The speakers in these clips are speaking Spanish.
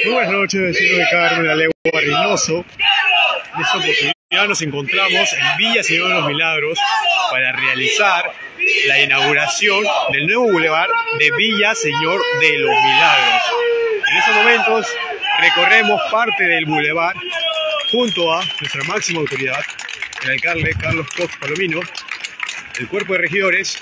Muy buenas noches, vecinos de Carmen de la Legua, Reynoso. En esta oportunidad nos encontramos en Villa Señor de los Milagros para realizar la inauguración del nuevo bulevar de Villa Señor de los Milagros. En estos momentos recorremos parte del bulevar junto a nuestra máxima autoridad, el alcalde Carlos Cox Palomino, el cuerpo de regidores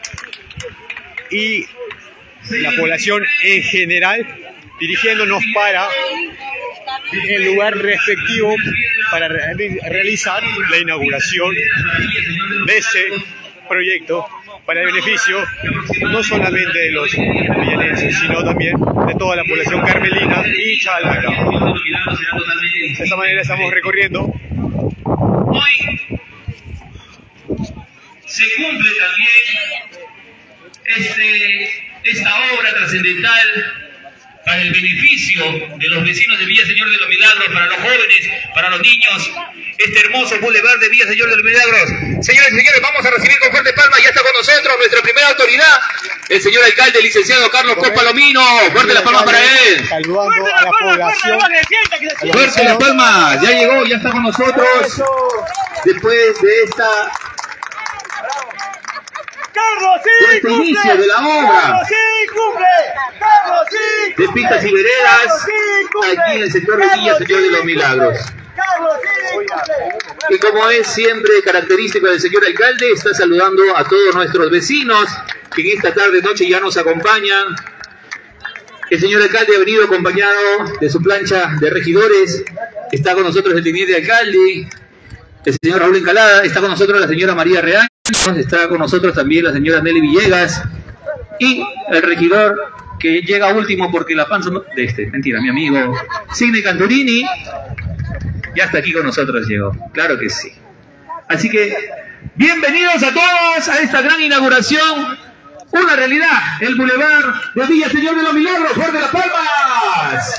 y la población en general, dirigiéndonos para el lugar respectivo para realizar la inauguración de este proyecto para el beneficio no solamente de los villanenses, sino también de toda la población carmelina y chalaca. De esta manera estamos recorriendo. Hoy se cumple también esta obra trascendental para el beneficio de los vecinos de Villa Señor de los Milagros, para los jóvenes, para los niños, este hermoso bulevar de Villa Señor de los Milagros. Señores y señores, vamos a recibir con fuerte palma, ya está con nosotros nuestra primera autoridad, el señor alcalde, licenciado Carlos Cox Palomino. Fuerte la palma para él. Saludando a la población. Fuerte la palma, ya llegó, ya está con nosotros. Después de este inicio de la obra de pistas y veredas aquí en el sector de Villa Señor de los Milagros. Y como es siempre característico del señor alcalde, está saludando a todos nuestros vecinos que en esta tarde noche ya nos acompañan. El señor alcalde ha venido acompañado de su plancha de regidores. Está con nosotros el teniente alcalde, el señor Raúl Encalada, está con nosotros la señora María Real, está con nosotros también la señora Nelly Villegas y el regidor que llega último porque la panza no... mentira, mi amigo Signe Canturini ya está aquí con nosotros, llegó, claro que sí. Así que bienvenidos a todos a esta gran inauguración, una realidad, el bulevar de Villa Señor de los Milagros. ¡Fuerte las palmas!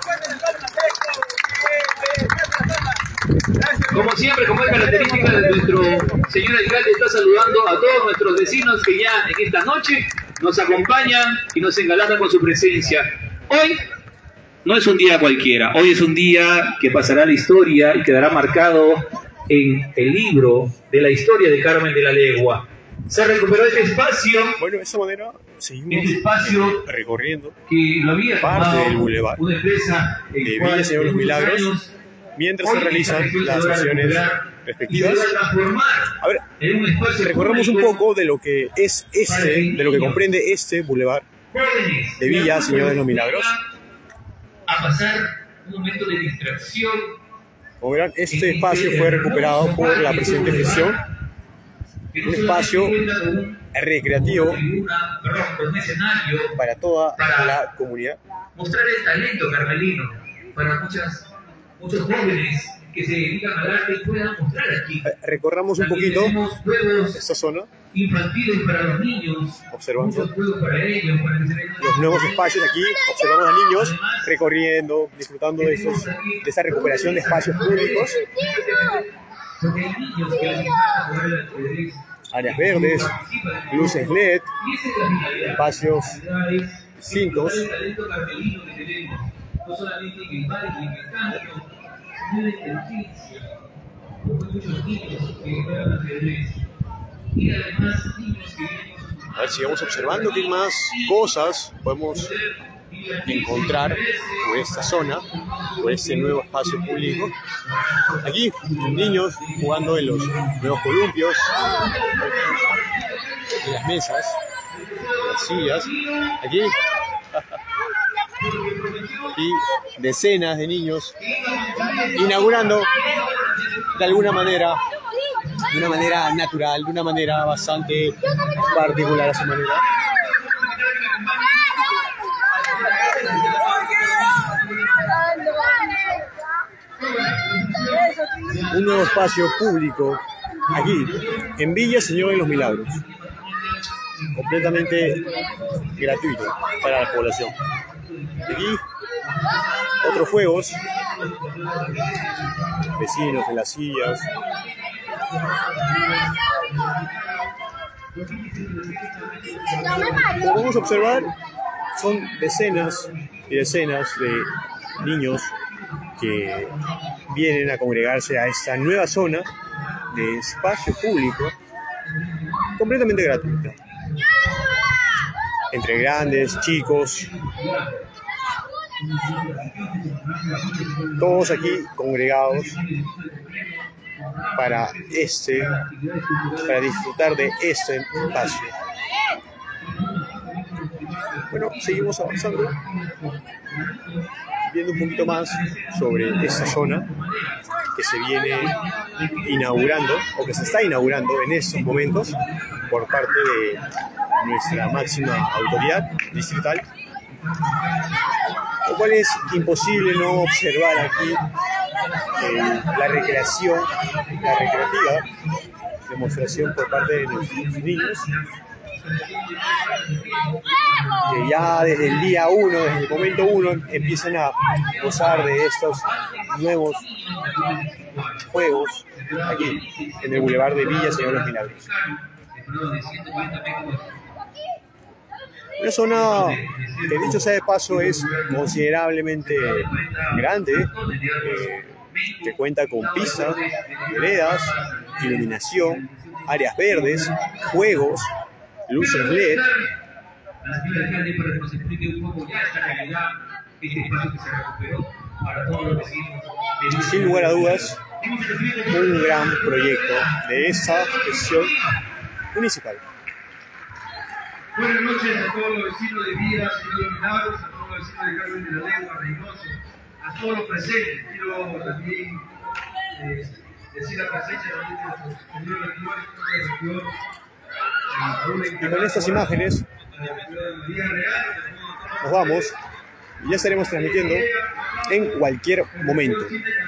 Como siempre, como es característica de nuestro señor alcalde, está saludando a todos nuestros vecinos que ya en esta noche nos acompañan y nos engalanan con su presencia. Hoy no es un día cualquiera, hoy es un día que pasará a la historia y quedará marcado en el libro de la historia de Carmen de la Legua. Se recuperó este espacio. Bueno, de esa manera seguimos recorriendo que lo había parte del bulevar una empresa de Villa Señor de los Milagros, mientras se realizan las acciones respectivas. A ver, recorremos un poco de lo que es de lo que comprende este bulevar de Villa Señor de los Milagros. A pasar un momento de distracción. Como verán, este espacio fue recuperado por la presente gestión, un espacio recreativo para toda la comunidad. Mostrar el talento carmelino para muchos jóvenes que se dedican al arte y puedan mostrar aquí. Recorramos un poquito esta zona, infantiles para los niños, observando para ellos, para que se vean los nuevos espacios aquí. Observamos a niños recorriendo, disfrutando de esta recuperación de espacios públicos, áreas verdes, luces LED, espacios distintos. No solamente en el baile, en el canto, sino en la inteligencia, porque hay muchos niños que juegan ajedrez y además niños que vienen. A ver, sigamos observando qué más cosas podemos encontrar por esta zona, por este nuevo espacio público. Aquí, niños jugando en los nuevos columpios, en las mesas, en las sillas. Aquí y decenas de niños inaugurando de alguna manera, de una manera natural, de una manera bastante particular a su manera. Un nuevo espacio público aquí en Villa Señor de los Milagros, completamente gratuito para la población. Aquí otros juegos, vecinos en las sillas. Como podemos observar, son decenas y decenas de niños que vienen a congregarse a esta nueva zona de espacio público completamente gratuita. Entre grandes, chicos, todos aquí congregados para disfrutar de este espacio. Bueno, seguimos avanzando, viendo un poquito más sobre esta zona que se viene inaugurando, o que se está inaugurando en estos momentos por parte de nuestra máxima autoridad distrital, lo cual es imposible no observar aquí la recreativa demostración por parte de nuestros niños, que ya desde el día 1, desde el momento 1, empiezan a gozar de estos nuevos juegos aquí en el Boulevard de Villa Señor Los Milagros. Una zona que, dicho sea de paso, es considerablemente grande, que cuenta con pistas, veredas, iluminación, áreas verdes, juegos, luces LED. Sin lugar a dudas, un gran proyecto de esa gestión municipal. Buenas noches a todos los vecinos de Villa, Señor Los Milagros, a todos los vecinos de Carmen de la Legua, Reynoso, a todos los presentes. Quiero también decir la presencia de nuestros señores regidores, y con estas imágenes nos vamos y ya estaremos transmitiendo en cualquier momento.